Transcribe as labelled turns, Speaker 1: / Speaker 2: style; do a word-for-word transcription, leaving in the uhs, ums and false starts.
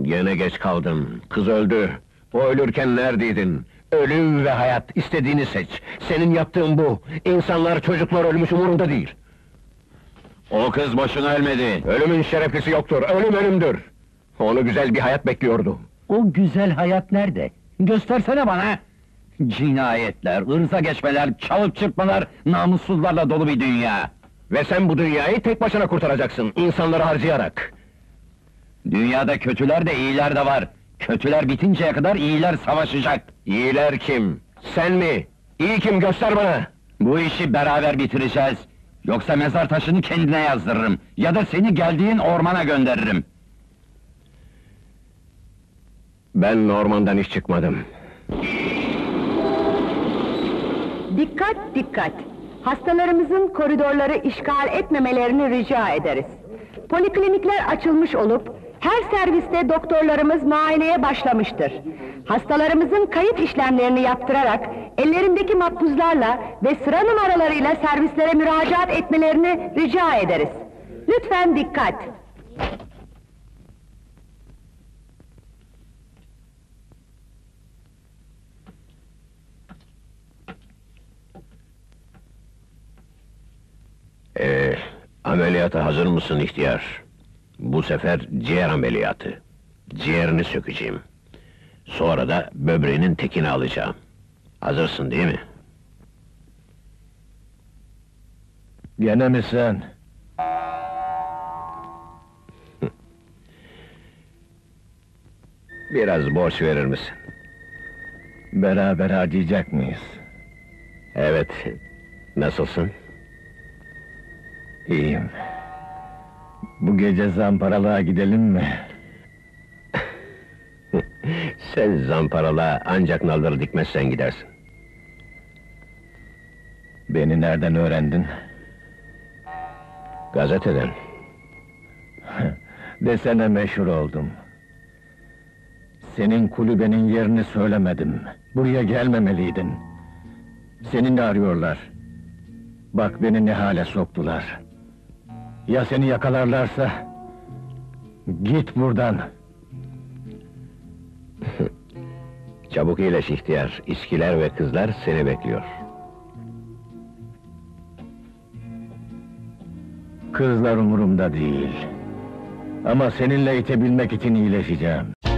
Speaker 1: Gene geç kaldın. Kız öldü. O ölürken neredeydin? Ölüm ve hayat, istediğini seç. Senin yaptığın bu. İnsanlar, çocuklar ölmüş, umurunda değil.
Speaker 2: O kız boşuna ölmedi.
Speaker 1: Ölümün şereflisi yoktur, ölüm ölümdür. Onu güzel bir hayat bekliyordu.
Speaker 3: O güzel hayat nerede? Göstersene bana! Cinayetler, ırza geçmeler, çalıp çırpmalar, namussuzlarla dolu bir dünya.
Speaker 1: Ve sen bu dünyayı tek başına kurtaracaksın, insanları harcayarak.
Speaker 3: Dünyada kötüler de iyiler de var. Kötüler bitinceye kadar iyiler savaşacak.
Speaker 1: İyiler kim? Sen mi? İyi kim, göster bana!
Speaker 3: Bu işi beraber bitireceğiz. Yoksa mezar taşını kendine yazdırırım. Ya da seni geldiğin ormana gönderirim.
Speaker 1: Ben ormandan hiç çıkmadım.
Speaker 4: Dikkat dikkat! Hastalarımızın koridorları işgal etmemelerini rica ederiz. Poliklinikler açılmış olup, her serviste doktorlarımız muayeneye başlamıştır. Hastalarımızın kayıt işlemlerini yaptırarak, ellerindeki makbuzlarla ve sıra numaralarıyla servislere müracaat etmelerini rica ederiz. Lütfen dikkat!
Speaker 1: Ee, ameliyata hazır mısın ihtiyar? Bu sefer ciğer ameliyatı. Ciğerini sökeceğim. Sonra da böbreğinin tekini alacağım. Hazırsın değil mi?
Speaker 3: Gene mi sen?
Speaker 1: Biraz borç verir misin?
Speaker 3: Beraber harcayacak mıyız?
Speaker 1: Evet. Nasılsın?
Speaker 3: İyiyim. Bu gece zamparalığa gidelim mi?
Speaker 1: Sen zamparalığa ancak nalları dikmezsen gidersin.
Speaker 3: Beni nereden öğrendin?
Speaker 1: Gazeteden.
Speaker 3: Desene meşhur oldum. Senin kulübenin yerini söylemedim. Buraya gelmemeliydin. Seni de arıyorlar. Bak beni ne hale soktular. Ya seni yakalarlarsa? Git buradan!
Speaker 1: Çabuk iyileş ihtiyar, İçkiler ve kızlar seni bekliyor.
Speaker 3: Kızlar umurumda değil. Ama seninle itebilmek için iyileşeceğim.